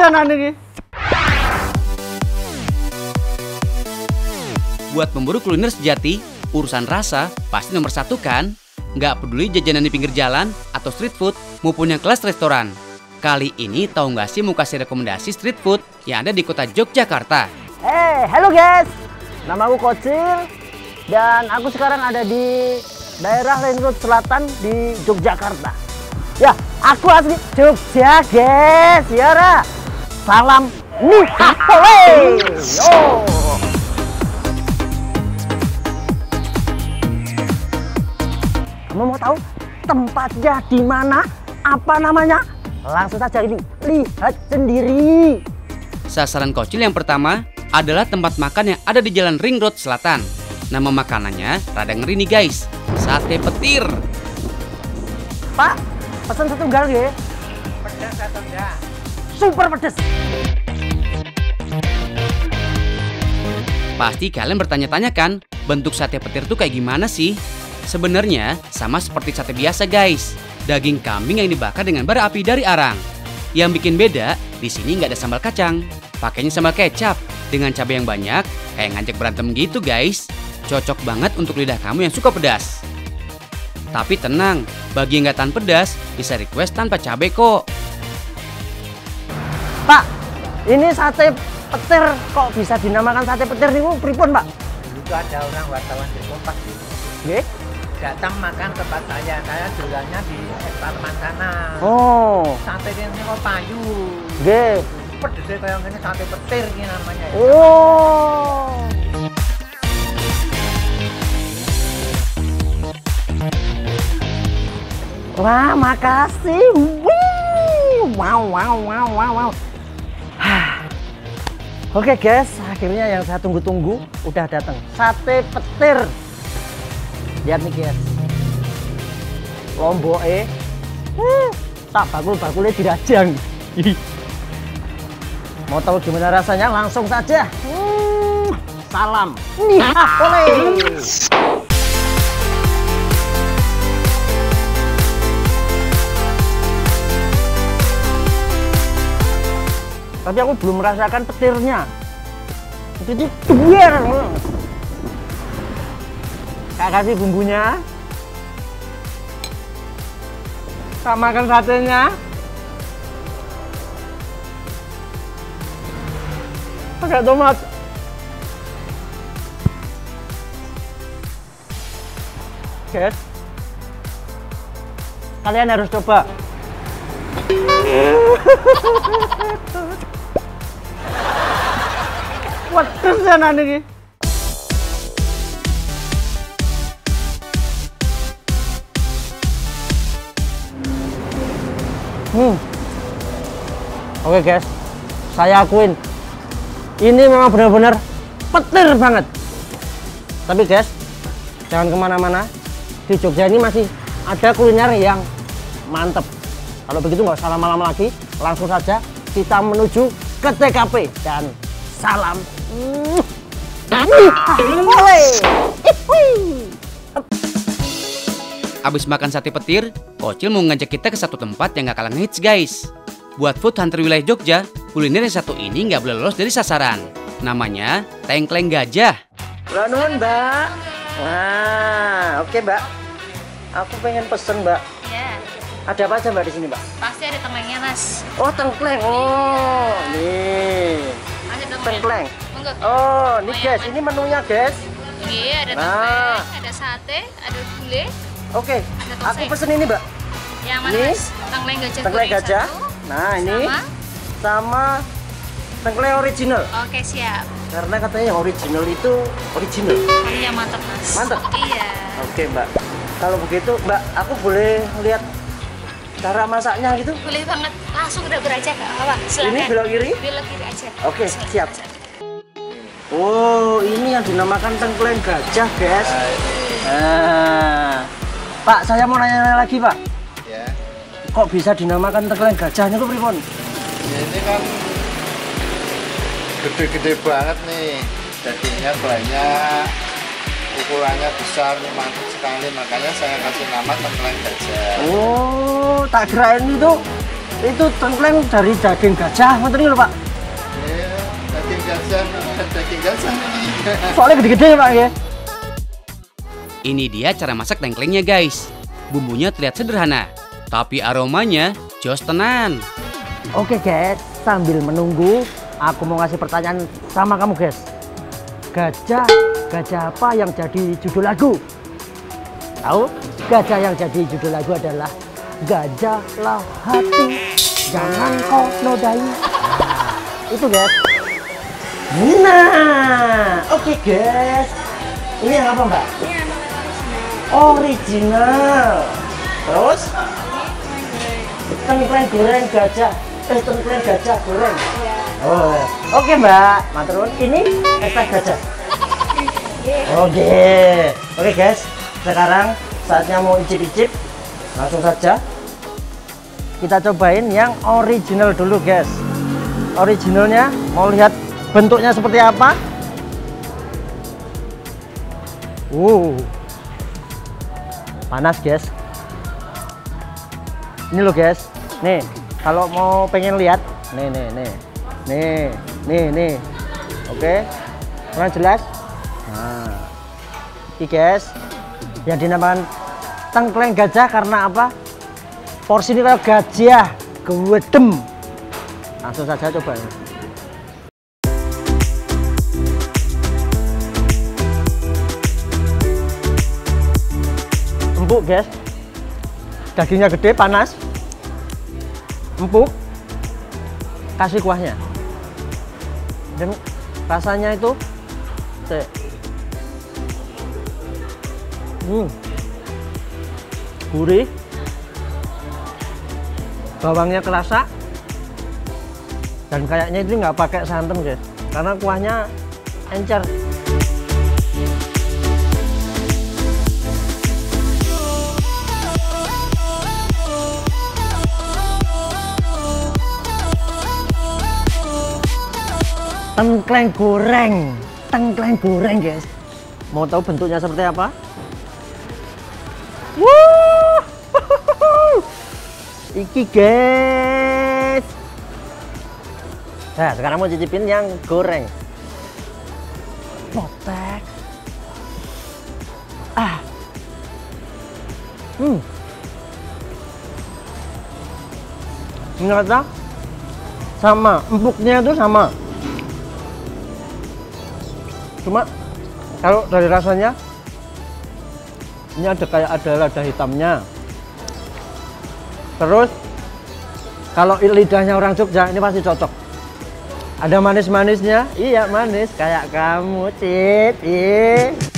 tenan iki. Buat pemburu kuliner sejati, urusan rasa pasti nomor satu kan? Nggak peduli jajanan di pinggir jalan atau street food maupun yang kelas restoran. Kali ini tahu nggak sih mau kasih rekomendasi street food yang ada di kota Yogyakarta? Halo guys. Namaku Kocil dan aku sekarang ada di daerah Ring Road Selatan di Yogyakarta. Ya, aku asli Jogja guys. Yara. Salam Nihapole. Yo. Kamu mau tahu tempatnya di mana? Apa namanya? Langsung saja ini, lihat sendiri. Sasaran Kocil yang pertama adalah tempat makan yang ada di Jalan Ring Road Selatan. Nama makanannya rada ngeri nih guys, sate petir. Pak, pesan satu gal ya. Pedas atau enggak? Super pedas. Pasti kalian bertanya-tanya kan, bentuk sate petir tuh kayak gimana sih? Sebenarnya sama seperti sate biasa guys. Daging kambing yang dibakar dengan bara api dari arang. Yang bikin beda, di sini nggak ada sambal kacang. Pakainya sambal kecap dengan cabai yang banyak, kayak ngajak berantem gitu guys. Cocok banget untuk lidah kamu yang suka pedas. Tapi tenang, bagi yang nggak tahan pedas, bisa request tanpa cabai kok. Pak, ini sate petir kok bisa dinamakan sate petir nih, pripun Pak? Dulu tuh ada orang wartawan di Kompas gitu. Nggih. Datang makan ke tempat saya jualannya di Parman sana. Oh. Sate ini kok payu. Nggih. Pedesnya kayak gini sate petir ini namanya. Oh. Wah, makasih. Wow. Oke guys, akhirnya yang saya tunggu-tunggu udah datang. Sate petir. Lihat nih guys. Lomboke. Tak bakul-bakulnya dirajang. Mau tahu gimana rasanya? Langsung saja. Salam Nihapole. Tapi aku belum merasakan petirnya. Itu biar. Kak kasih bumbunya. Kak makan satenya. Pakai tomat. Guys, kalian harus coba. Pedes ya nanti. Oke guys, saya akuin ini memang benar-benar petir banget. Tapi guys, jangan kemana-mana. Di Jogja ini masih ada kuliner yang mantep. Kalau begitu nggak usah lama-lama lagi, langsung saja kita menuju ke TKP dan salam Nihapole. Abis makan sate petir, Kocil mau ngajak kita ke satu tempat yang gak kalah ngehits guys. Buat food hunter wilayah Jogja, kuliner yang satu ini nggak boleh lolos dari sasaran. Namanya Tengkleng Gajah. Nuhun Mbak. Nah, oke Mbak. Aku pengen pesen Mbak. Ya, Ada apa aja Mbak di sini Mbak? pasti ada tengklengnya mas. Oh tengkleng. Oh nih. Ada Tengkleng. Monggo. Oh ini guys, ini menunya guys. Iya, ada Nah. tengkleng, ada sate, ada gulai. Oke, Ada aku tongseng. pesen ini Mbak. Yang mana Ini, mas? Tengkleng gajah. Tengkleng goreng gajah. satu. Nah ini Sama? sama tengkleng original. Oke siap. Karena katanya yang original itu original. Iya mantap mas. Mantap? Iya. Oke Mbak. Kalau begitu Mbak, aku boleh lihat cara masaknya gitu? Boleh banget. Langsung udah beraja kak. Apa? Silakan. Ini belok kiri? Belok kiri aja. Oke, Silakan. siap. Oh, ini yang dinamakan tengkleng gajah, guys. Nah, Pak, saya mau nanya lagi, Pak. Ya. Kok bisa dinamakan tengkleng gajah itu pripun? Ya ini kan gede-gede banget nih. Dagingnya banyak, ukurannya besar, mantap sekali. Makanya saya kasih nama tengkleng gajah. Oh, tak kirain itu Itu tengkleng dari daging gajah, ngoten niku lho, Pak. Iya, daging gajah, daging gajah. Soalnya gede-gede ya, Pak ya. Ini dia cara masak tengklengnya guys. Bumbunya terlihat sederhana, tapi aromanya jos tenan. Oke guys, sambil menunggu, aku mau ngasih pertanyaan sama kamu guys. Gajah apa yang jadi judul lagu? Tahu? Gajah yang jadi judul lagu adalah Gajahlah Hati, Jangan Kau Nodai. Nah, itu guys. Nah, oke guys. Ini yang apa Mbak? Ini anu Original. Terus? Tengkleng goreng gajah. Tengkleng gajah goreng. Iya. Oh, oke Mbak. Maturun. Ini ekstrak gajah. Oke guys. Sekarang saatnya mau icip-icip. Langsung saja kita cobain yang original dulu guys. Originalnya mau lihat bentuknya seperti apa? Panas guys. Ini loh guys. Nih, kalau mau pengen lihat, nih. Oke. Kurang jelas? Nah. Ini guys, yang dinamakan tengkleng gajah karena apa? Porsi ini kayak gajah, gedem. Langsung saja coba. Empuk guys, dagingnya gede, panas, empuk, kasih kuahnya, dan rasanya itu gurih, bawangnya kerasa, dan kayaknya itu nggak pakai santan guys, karena kuahnya encer. Tengkleng goreng guys. Mau tahu bentuknya seperti apa? Wuh, iki guys. Nah, sekarang mau cicipin yang goreng. Potek. Ternyata sama, empuknya itu sama. Cuma kalau dari rasanya ini ada lada hitamnya. Terus kalau lidahnya orang Jogja ini pasti cocok. Ada manis-manisnya. Iya, manis kayak kamu, Cit.